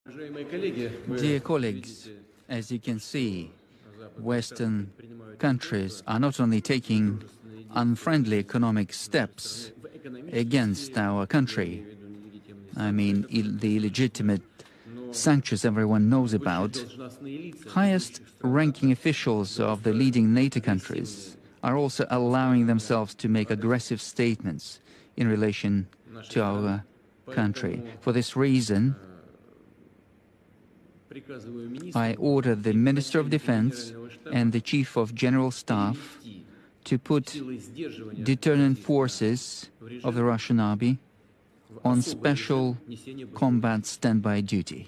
Dear colleagues, as you can see, Western countries are not only taking unfriendly economic steps against our country, I mean the illegitimate sanctions everyone knows about, highest-ranking officials of the leading NATO countries are also allowing themselves to make aggressive statements in relation to our country. For this reason, I ordered the Minister of Defense and the Chief of General Staff to put deterrent forces of the Russian army on special combat standby duty.